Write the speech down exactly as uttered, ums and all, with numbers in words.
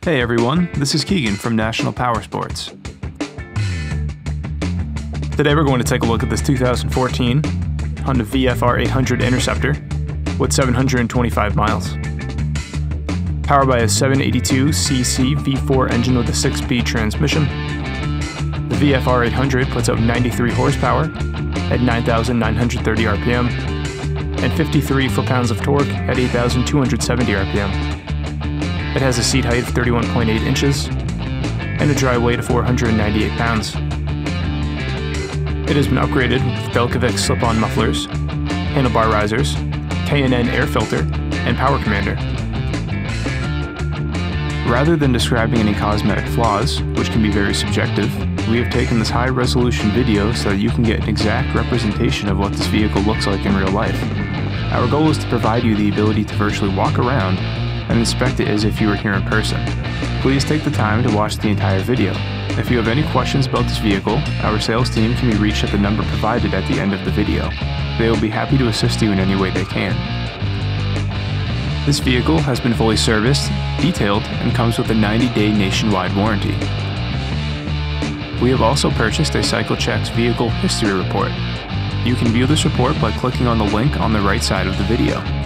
Hey everyone, this is Keegan from National Power Sports. Today we're going to take a look at this two thousand fourteen Honda V F R eight hundred Interceptor with seven hundred twenty-five miles. Powered by a seven eighty-two c c V four engine with a six-speed transmission, the V F R eight hundred puts out ninety-three horsepower at nine thousand nine hundred thirty R P M and fifty-three foot-pounds of torque at eight thousand two hundred seventy R P M. It has a seat height of thirty-one point eight inches and a dry weight of four hundred ninety-eight pounds. It has been upgraded with Belkovic slip-on mufflers, handlebar risers, K and N air filter, and power commander. Rather than describing any cosmetic flaws, which can be very subjective, we have taken this high-resolution video so that you can get an exact representation of what this vehicle looks like in real life. Our goal is to provide you the ability to virtually walk around and inspect it as if you were here in person. Please take the time to watch the entire video. If you have any questions about this vehicle, our sales team can be reached at the number provided at the end of the video. They will be happy to assist you in any way they can. This vehicle has been fully serviced, detailed, and comes with a ninety day nationwide warranty. We have also purchased a CycleCheck's Vehicle History Report. You can view this report by clicking on the link on the right side of the video.